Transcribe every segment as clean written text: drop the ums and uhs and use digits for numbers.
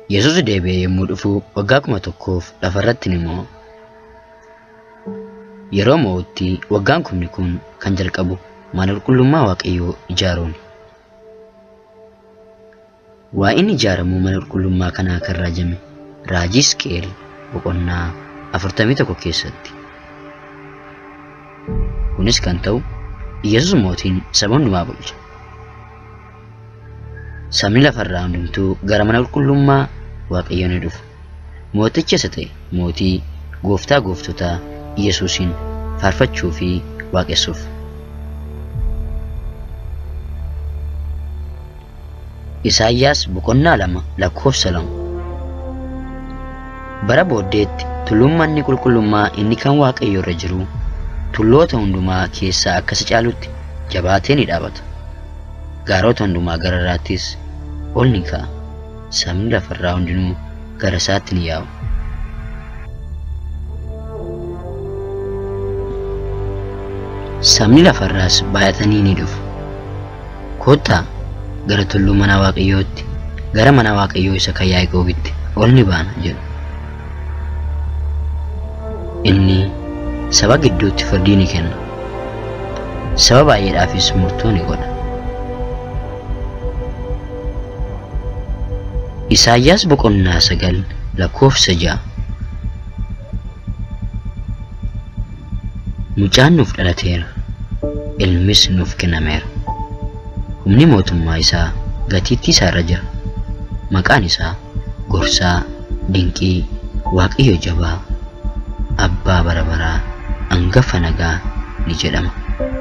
Yesuus deebi'ee yommuu dhufu waggaa 1,000 lafarratti ni mo'u. Yeroo mo'utti waggaan kun kan jalqabu mana qulqullummaa Waaqayyoo ijaaruun. Waa'een ijaaramuu mana qulqullummaa kanaa kan raajame raajii Hisqeel boqonnaa 41 keessatti. Kunis kan ta'u Yesuus mootiin saba hundumaa bulcha. Sabni lafarraa hundumtuu gara mana qulqullummaa Waaqayyoo ni dhufu. Mootichi isa ta'e mootii gooftaa gooftotaa Yesuusin faarfachuu fi waaqessuuf. Isaayyaas boqonnaa 2 lakkoofsa 2. Bara booddeetti tulluun manni qulqullummaa inni kan Waaqayyoo irra jiru tulloota hundumaa keessaa akka isa caalutti jabaatee ni dhaabata. Gaarota hundumaa gararraattis ol ni ka'a. Sabni lafarraa hundinuu gara isaatti ni yaa'u. Sabni lafarraas baay'atanii ni dhufu. Kottaa gara tulluu mana Waaqayyootti, gara mana Waaqayyoo isa kan Yaaqoobitti ol ni baana jedhu. Inni saba gidduutti firdii ni kenna. Saba baay'eedhaafis murtoo ni godha. Isaayyaas boqonnaa 9 lakkoofsa 6. Mucaan nuuf dhalateera, ilmis nuuf kennameera. Humni mootummaa isaa gatiittii isaa irra jira. Maqaan isaa Gorsaa, Dinqii, Waaqayyo Jabaa, Abbaa bara baraa, Hangafa nagaa ni jedhama.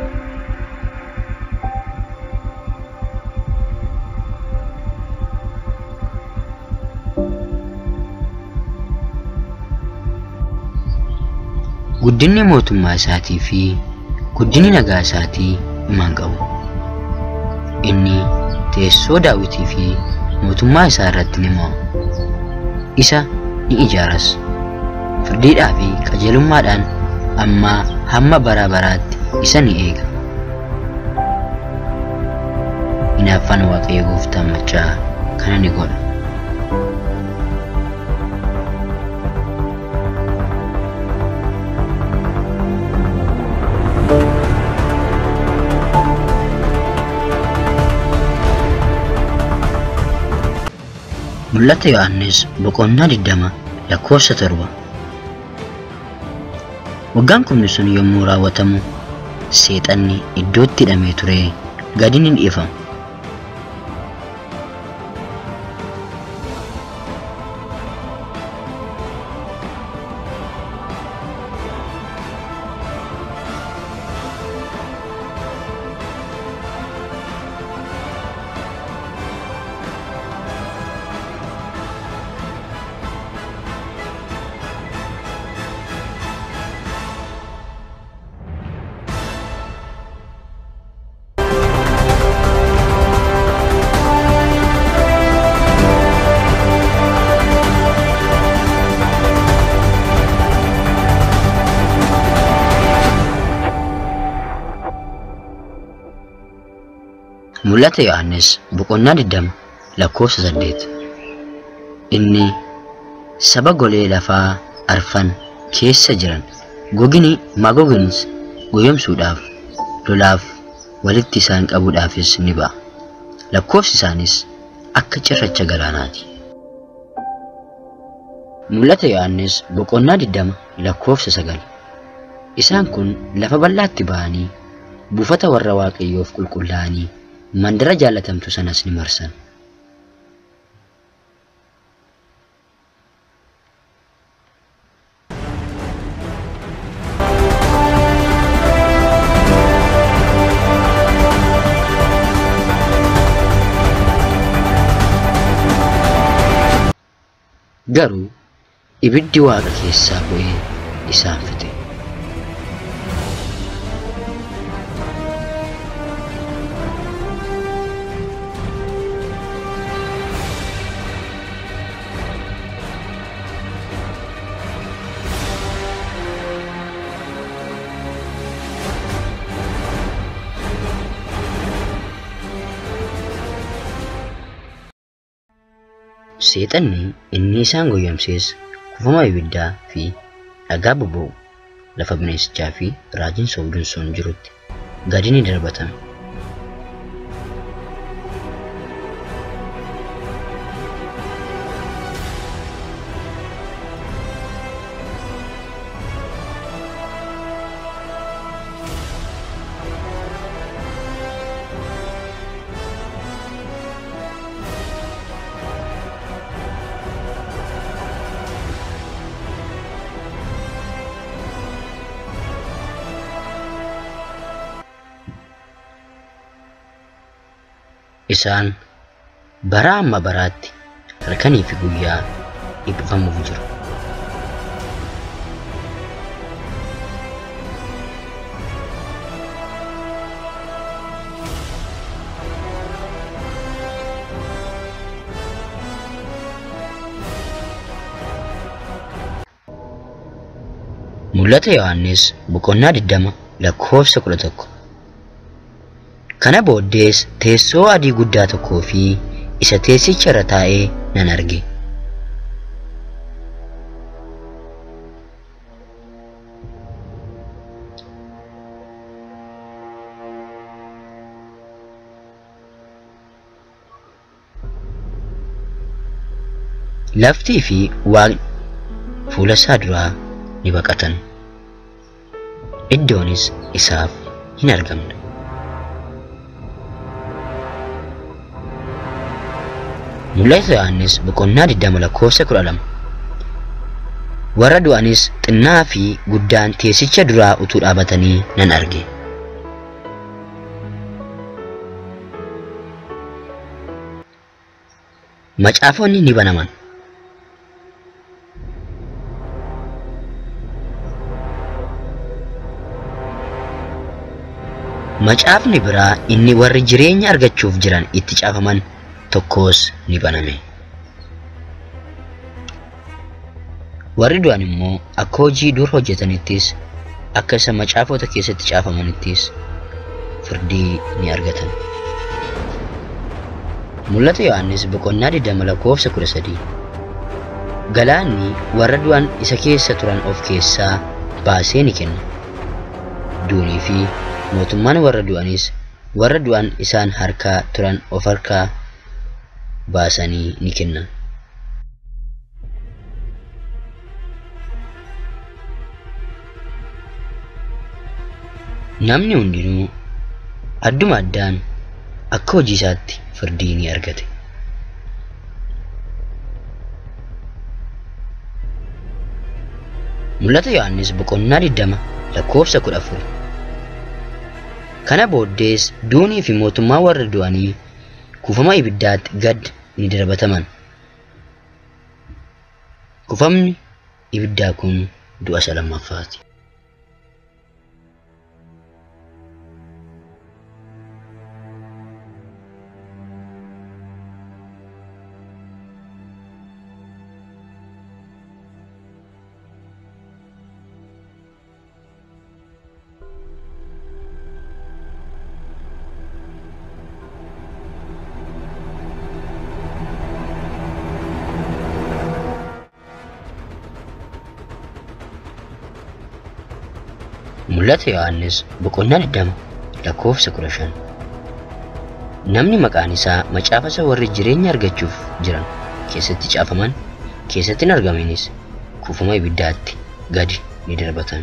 Guddinni mootummaa isaatii fi guddinni nagaa isaatii himaan qabu. Inni teessoo Daawitii fi mootummaa isaa irratti ni mo'a. Isa ni ijaaras. Firdiidhaa fi qajeelummaadhaan ammaa hamma bara baraatti isa ni eega. Hinaaffaan Waaqayyo Gooftaan machaa kana ni godha. Mul'ata Yohaannis boqonnaa 20 lakkoofsa 7. Waggaan kun sun yommuu raawwatamu seexanni iddootti hidhamee ture gadi ni dhiifama. Mul'ata Yohaannis boqonnaa 20 lakkoofsa 8. Inni saba golee lafaa arfan keessa jiran gogini Maagoogis goyomsuudhaaf lolaaf walitti isaan qabuudhaafis ni ba'a. Lakkoofsi isaanis akka cirracha galaanaati. Mul'ata Yohaannis boqonnaa 20 lakkoofsa 9. Isaan kun lafa bal'aatti ba'anii buufata warra Waaqayyoof qulqullaa'anii mandara jaalatamtu sanas ni marsan. Garuu ibiddi Waaqa keessaa bu'ee isaan fixe. Seexanni inni isaan goyyamsees kufama ibiddaa fi dhagaa boba'u lafa bineensichaa fi raajiin sobduun sun jirutti gadi ni darbatame. Isaan bara amma baraatti halkanii fi guyyaa dhiphamuuf jiru. Mul'ata Yohaannis boqonnaa 20 lakkoofsa 11. Kana booddees teessoo adii guddaa tokkoo fi isa teessicha irra taa'ee nan arge. Laftii fi waaqni fuula isaa duraa ni baqatan. Iddoonis isaaf hin argamne. Mul'ata Yohaannis boqonnaa 20 lakkoofsa 12. Warra du'anis xinnaa fi guddaan teessicha duraa utuu dhaabatanii nan arge. Macaafonni ni banaman. Macaafni biraa inni warri jireenya argachuuf jiran itti caafaman tokkos ni baname. Warri du'an immoo akka hojii dur hojjetanittis akka isa macaafota keessatti caafamanittis firdii ni argatan. Mul'ata Yohaannis boqonnaa 20 lakkoofsa 13. Galaanni warra du'an isa keessa turan of keessaa baasee ni kenna. Duunii fi mootummaan warra du'anis warra du'an isaan harkaa turan of harkaa baasanii ni kennan. Namni hundinuu adduma addaan akka hojii isaatti firdii ni argate. Mul'ata Yohaannis boqonnaa 20 lakkoofsa 14. Kana booddees duunii fi mootummaa warra du'anii kufama ibiddaatti gad ni darbataman. Kufamni ibiddaa kun du'a isa lammaffaati. Mul'ata Yohaannis boqonnaa 20 lakkoofsa 15. Namni maqaan isaa macaafa isa warri jireenya argachuuf jiran keessatti caafaman keessatti hin argaminis kufama ibiddaatti gadi ni darbatan.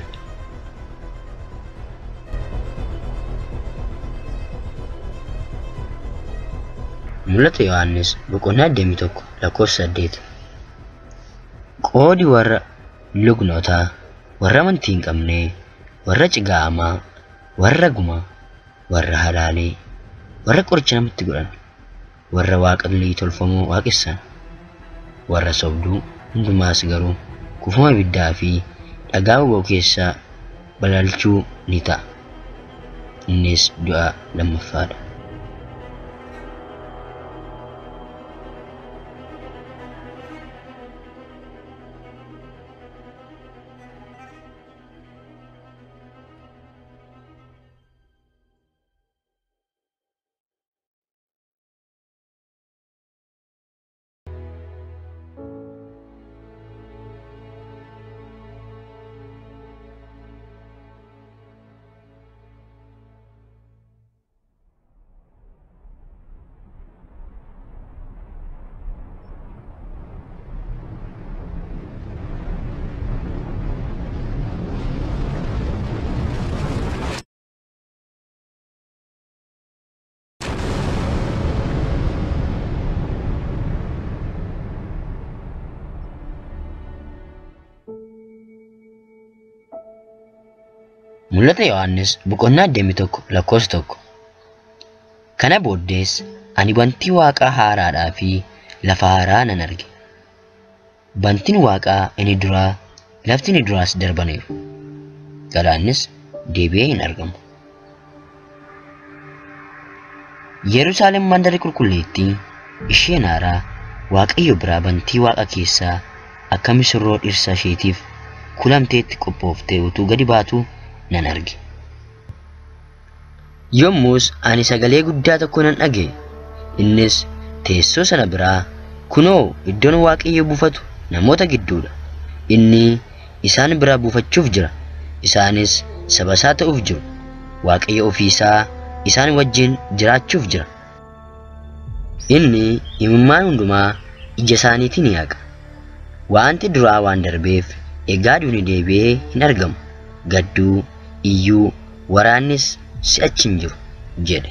Mul'ata Yohaannis boqonnaa 21 lakkoofsa 8. Qoodi warra lugnotaa, warra amantii hin qabne, warra cigaa'amaa, warra gumaa, warra halaalee, warra qoricha namatti godhan, warra waaqolii tolfamoo waaqessan, warra sobduu hundumaas garuu kufama ibiddaa fi dhagaa boba'u keessaa balalchuu ni ta'a. Innis du'a lammaffaadha. Mul'ata Yohaannis boqonnaa 21 lakkoofsa 1. Kana booddees ani bantii Waaqaa haaraadhaa fi lafa haaraa nan arge. Bantiin Waaqaa inni duraa lafti inni duraas darbaniiru. Galaannis deebi'ee hin argamu. Yerusaalem mandara qulqulleettii isheen haaraa Waaqayyo biraa bantii Waaqa keessaa akka misirroo dhirsa isheetiif kulamteetti qophooftee utuu gadi baatu nan arge. Yommus ani sagalee guddaa tokko nan dhaga'e. Innis teessoo sana biraa kunoo iddoon Waaqayyo buufatu namoota gidduudha. Inni isaan biraa buufachuuf jira. Isaanis saba isaa ta'uuf jiru. Waaqayyo ofii isaa isaan wajjin jiraachuuf jira. Inni imimmaan hundumaa ija isaaniitiin yaaqa. Wanti duraa waan darbeef egaa duuni deebi'ee hin argamu. Gadduu, iyyuu, waraannis si'achi hin jiru jedhe.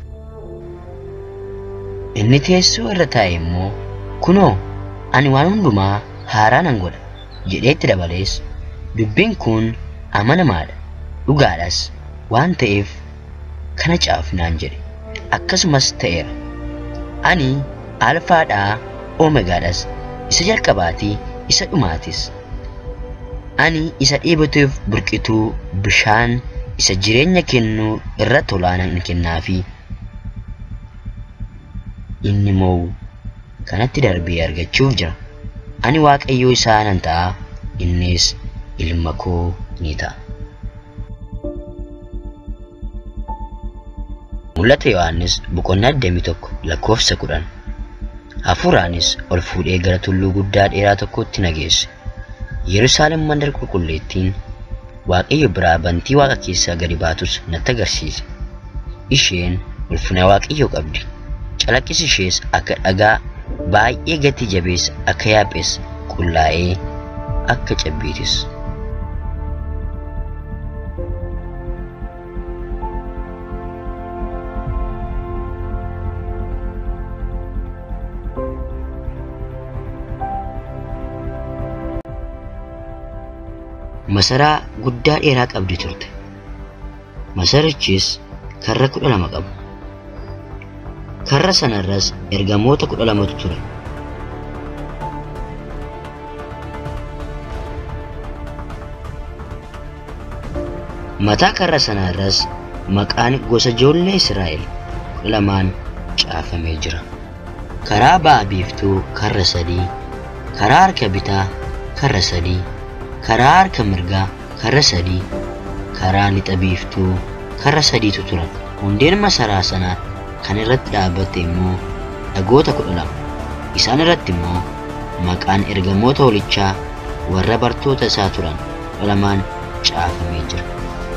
Inni teessoo irra taa'e immoo kunoo ani waan hundumaa haaraa nan godha jedheetti dabalees dubbiin kun amanamaadha, dhugaadhas waan ta'eef kana caafnaan jedhe. Akkasumas ta'eera. Ani alfaadhaa oomegaadhas, isa jalqabaatii isa dhumaatis. Ani isa dheeboteef burqituu bishaan isa jireenya kennuu irratti olaanaa kennaafi. Inni moo kanatti darbee argachuuf jira. Ani Waaqayyo isaa nan ta'a, innis ilma koo ni ta'a. Mul'ata Yohaannis boqonnaa 21 lakkoofsa 10. Hafuuraanis ol fuudhee gara tulluu guddaa dheeraa tokkotti na geesse. Yerusaalem mandara qulqulleettiin Waaqayyo biraa bantii Waaqa keessaa gadi baatus natti agarsiise. Isheen ulfina Waaqayyo qabdi. Calaqqisi ishees akka dhagaa baay'ee gatii jabeessa, akka yaaphees qullaa'ee akka cabbiitis. Masaraa guddaa dheeraa qabdi turte. Masarichis karra 12 qaba. Karra sanarras ergamoota 12tu ture. Mataa karra sanarras maqaan gosa ijoollee Israa'el 12 caafamee jira. Karaa ba'a biiftuu karra 3, karaa harka bitaa karra 3, karaa harka mirgaa karra 3, karaa lixa biiftuu karra 3tu turan. Hundeen masaraa sanaa kan irratti dhaabbate immoo dhagoota 12. Isaan irratti immoo maqaan ergamoota hoolichaa warra bartoota isaa turan 12 caafamee jira.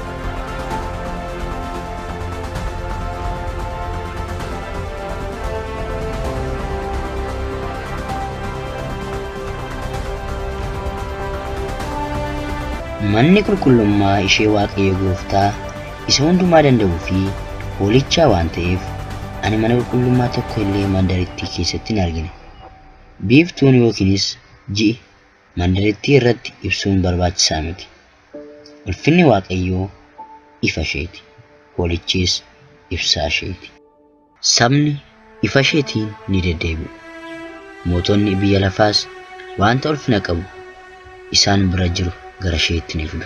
Manni qulqullummaa ishee Waaqayyo Gooftaa isa hundumaa danda'uu fi hoolichaa waan ta'eef ani mana qulqullummaa tokko illee mandarittii keessatti hin argine. Biiftuun yookiinis ji'i mandarittii irratti ibsuun barbaachisaa miti. Ulfinni Waaqayyoo ifa isheeti. Hoolichis ibsaa isheeti. Sabni ifa isheetiin ni deddeebi'u. Mootonni biyya lafaas wanta ulfina qabu isaan bira jiru gara isheetti ni fidu.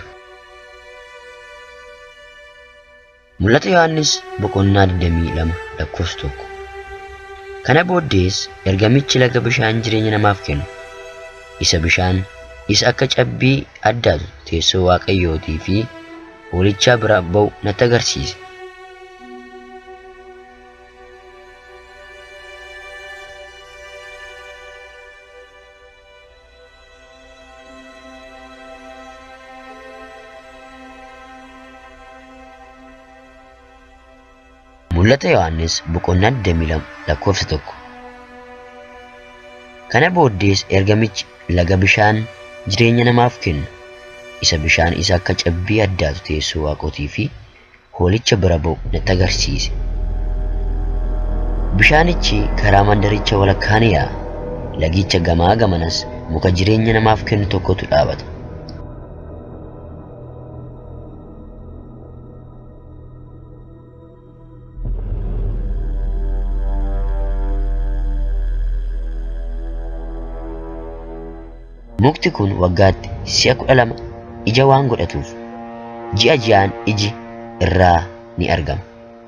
Mul'ata Yohaannis boqonnaa 22 lakkoofsa 1. Kana booddees ergamichi laga bishaan jireenya namaaf kennu isa bishaan isa akka cabbii addaatu teessoo Waaqayyootii fi hoolichaa bira ba'u natti agarsiise. Mul'ata Yohaannis boqonnaa 22 lakkoofsa 1. Kana booddees ergamichi laga bishaan jireenya namaaf kennu isa bishaan isa akka cabbii addaatu teessoo Waaqootii fi hoolicha bira ba'u natti agarsiise. Bishaanichi karaa mandaricha walakkaan yaa'a. Lagicha gamaa gamanas muka jireenya namaaf kennu tokkotu dhaabata. Mukti kun waggaatti si'a 12 ija waan godhatuuf ji'a ji'aan iji irraa ni argama.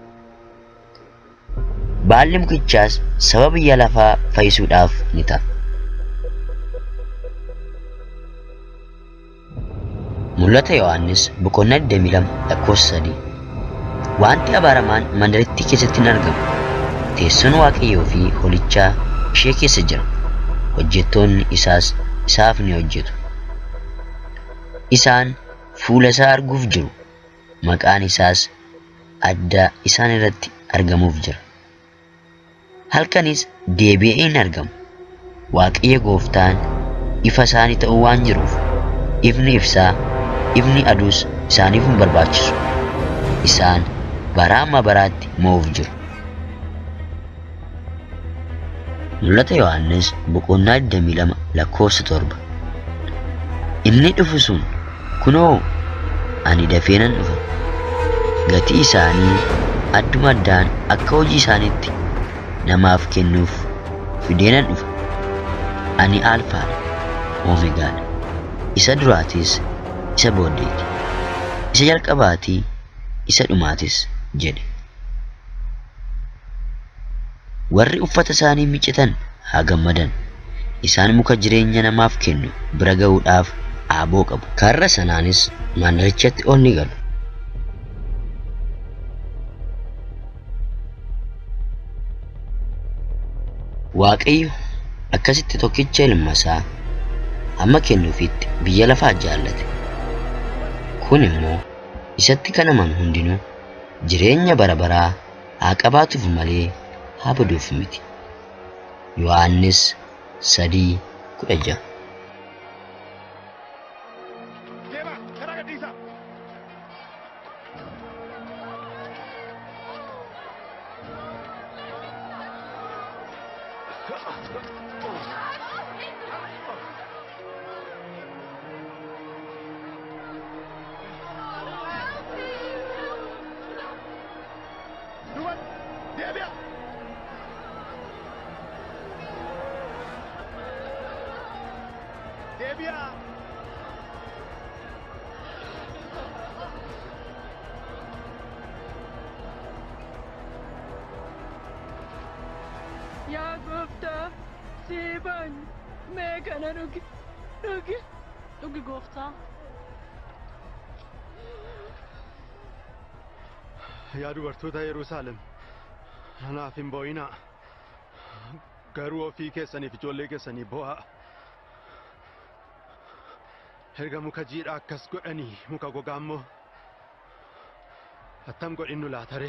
Baalli mukichaas sababa biyya lafaa fayyisuudhaaf ni ta'a. Mul'ata Yohaannis boqonnaa 22 lakkoofsa 3. Wanti abaaramaan mandarittii keessatti hin argamu. Teessoon Waaqayyoo fi Hoolichaa ishee keessa jira. Hojjettoonni isaas isaaf ni hojjetu. Isaan fuula isaa arguuf jiru. Maqaan isaas adda isaan irratti argamuuf jira. Halkanis deebi'ee hin argamu. Waaqayyo Gooftaan ifa isaanii ta'uu waan jiruuf ifni ibsaa, ifni aduus isaaniif hin barbaachisu. Isaan bara amma baraatti mo'uuf jiru. Mul'ata Yohaannis boqonnaa 22 lakkoofsa 7. Inni dhufu sun kunoo ani dafee nan dhufa. Gatii isaanii adduma addaan akka hojii isaaniitti namaaf kennuuf fidee nan dhufa. Ani Alfaadha, Omegaadha. Isa duraatis, isa booddeeti. Isa jalqabaatii, isa dhumaatis jedhe. Warri uffata isaanii miccatan haa gammadan. Isaan muka jireenya namaaf kennu bira ga'uudhaaf aaboo qabu. Karra sanaanis mandarichatti ol ni galu. Waaqayyo akkasitti tokkicha ilma isaa hamma kennuufitti biyya lafaa jaallate. Kun immoo isatti kan amanu hundinuu jireenya bara baraa haa qabaatuuf malee haa baduuf miti. Yohaannis 3:16. Ya Gofta, Siban, Megana Nugi Gofta. Ya dubartoota Yerusaalem, anaaf hin boo'inaa. Garuu ofii keessaniif ijoollee keessanii boo'aa. Erga muka jiidhaa akkas godhanii muka gogaa immoo attam godhinnu laatare.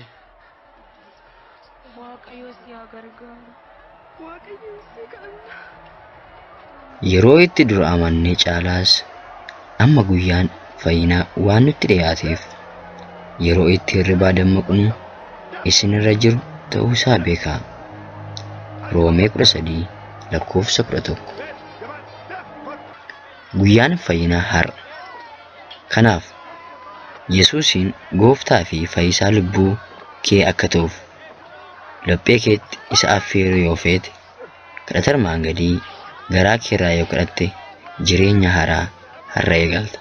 Waaqayyo si haa gargaaru. Waaqayyo si kadhanna. Yeroo itti dura amannee caalaas amma guyyaan fayyinaa waan nutti dhiyaateef yeroo itti hirribaa dammaqnu isinirra jiru ta'uu isaa beekaa. Roomee 13 lakkoofsa 11. Guyyaan fayyinaa har'a. Kanaaf Yesuusiin Gooftaa fi Fayyisaa lubbuu kee akka ta'uuf laphee keetti isa affeeruu yoo feete kadhata armaan gadii garaa keerraa yoo kadhatte jireenya haaraa har'a eegalta.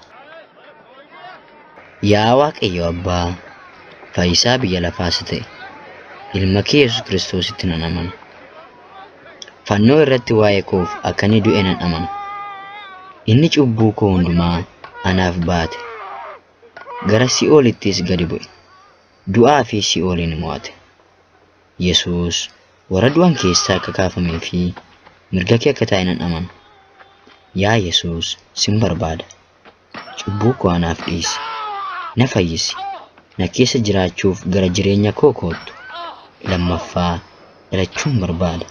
Yaa Waaqayyo Abbaa, Fayyisaa biyya lafaas ta'e ilma kee Yesuus Kiristoositti nan amana. Fannoo irratti waa'ee koof akka inni du'e nan amana. Inni cubbuu koo hundumaa anaaf baate. Gara Si'oolittis gadi bu'e. Du'aa fi Si'oolin mo'ate. Yesuus warra du'an keessaa akka kaafamee fi mirga kee akka taa'e nan amana. Yaa Yesuus, sin barbaada. Cubbuu koo anaaf dhiisi. Na fayyisi. Na keessa jiraachuuf gara jireenya koo koottu. Lammaffaa dhalachuun barbaada.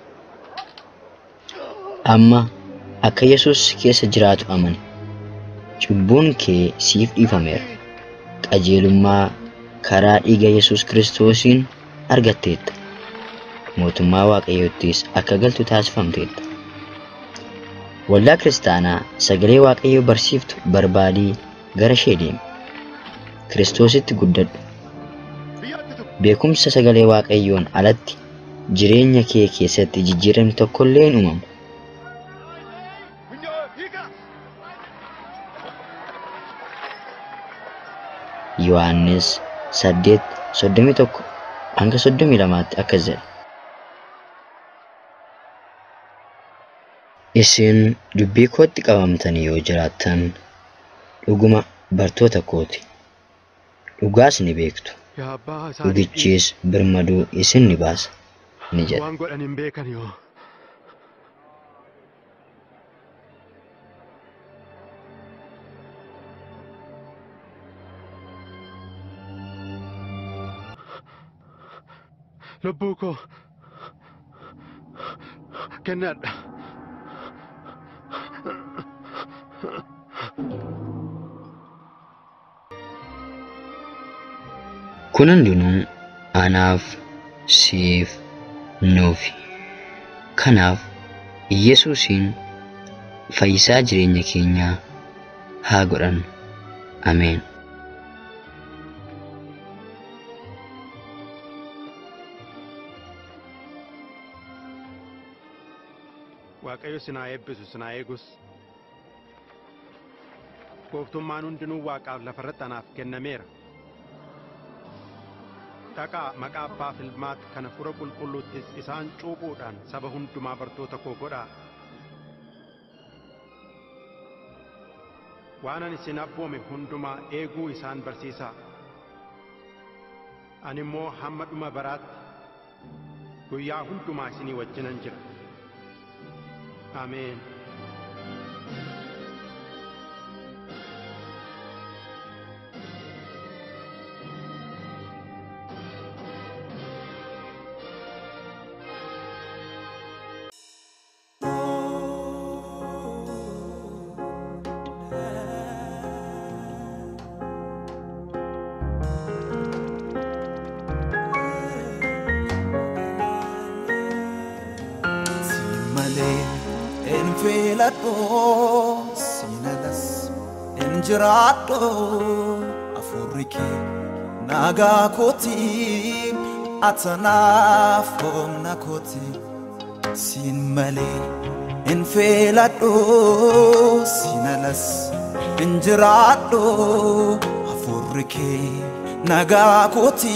Amma akka Yesuus keessa jiraatu amani. Cubbuun kee siif dhiifameera. Qajeelummaa karaa dhiiga Yesuus Kiristoosiin argatteetta. Mootummaa Waaqayyoottis akka galtu taasifamteetta. Waldaa Kiristaanaa sagalee Waaqayyoo barsiiftu barbaadii gara ishee deemi. Kiristoositti guddadhu. Beekumsa sagalee Waaqayyoon alatti jireenya kee keessatti jijjiiramni tokko illee hin uumamu. Yohaannis 8:31 hanga 32 akkas jedha. Isin dubbii kootti qabamtanii yoo jiraattan dhuguma bartoota kooti. Dhugaas ni beektu. yaa abbaa isaanii Dhugichis birmaduu isin ni baasa ni jedha. waan godhan hin beekan yoo lubbuu koo kennadha. Kun hundinuu anaaf siif nuufi. Kanaaf Yesuusiin fayyisaa jireenya keenyaa haa godhannu. Ameen. Waaqayyo sinaa eebbisu sinaa eegus. Gooftummaan hundinuu Waaqaaf lafarratti anaaf kennameera. Dhaqaa maqaa Abbaa fi Ilmaatti kana Hafuura Qulqulluuttis isaan cuuphuudhaan saba hundumaa bartoota koo godhaa. Waan ani isin abboome hundumaa eeguu isaan barsiisaa. Ani immoo hamma dhuma baraatti guyyaa hundumaa isinii wajjinan jira. Ameen. Enfiladho sinalas enjiraadho afurri kee nagaa kooti atanaaf humna kooti siin malee enfiladho sinalas enjiraadho afurri kee nagaa kooti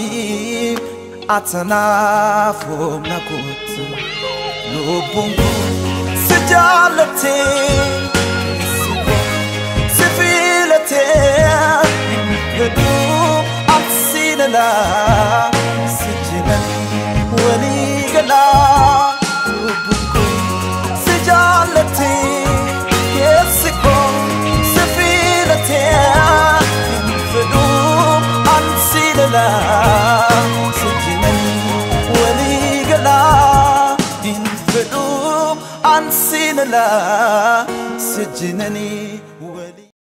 atanaaf humna kooti lubbuun Jalate, sifilate, yadu aksinala, sijinan waligala, tubuku. Sijalate, yesiko, sifilate, yadu aksinala, sijinan waligala, yadu Ansinala sijinani